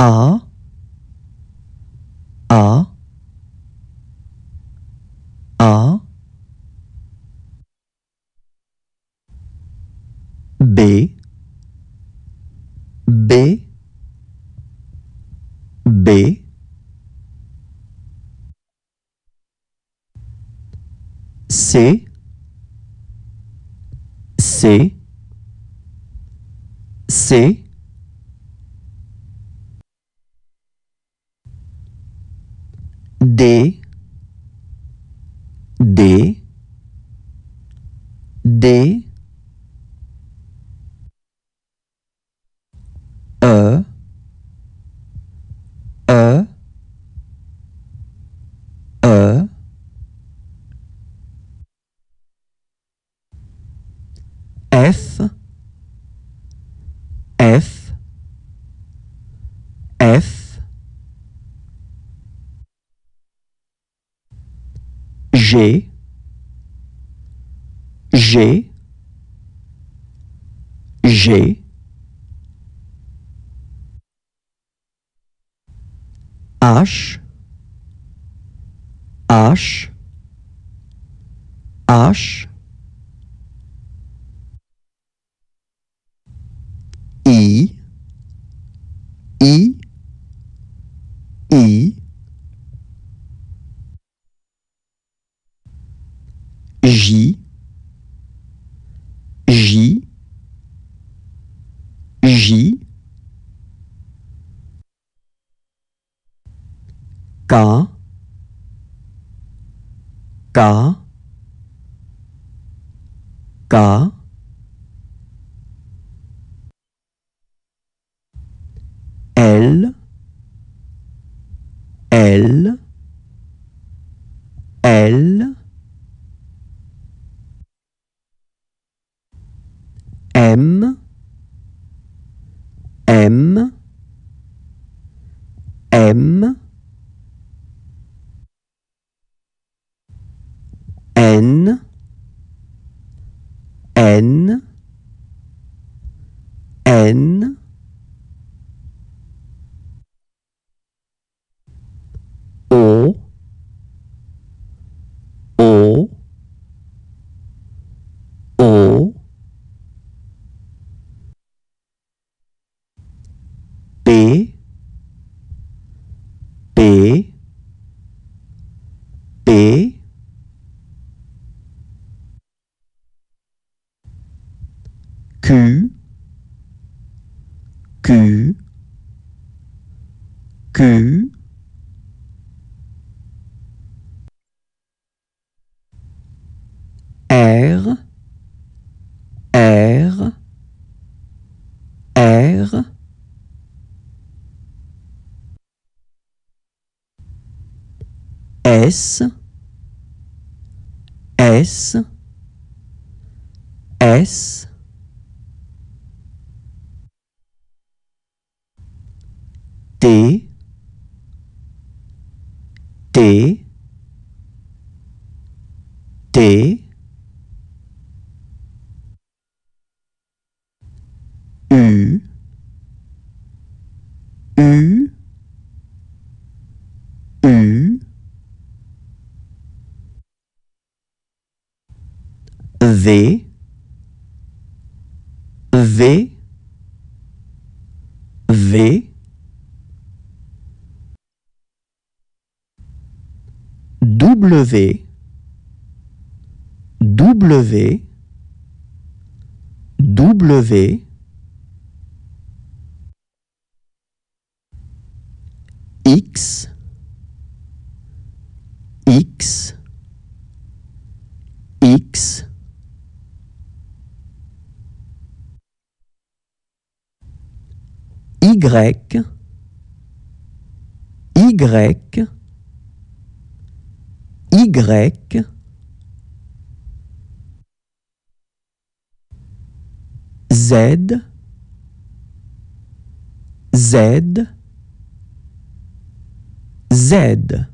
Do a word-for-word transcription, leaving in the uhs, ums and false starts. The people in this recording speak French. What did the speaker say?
A, A, A, B, B, B, C, C, C, D, D, D, E, E, E, F, F, F, G, G, G, H, H, H, I, I, I, J, J, J, K, K, K, L, L, L, M, M, M, N, N, N, O, O, O, P, P, P, Q, Q, Q, R, R, R, S, S, S, T, T, T, U, U, U, V, V, V, W, W, W, X, X, X, Y, Y, Y, Z, Z, Z.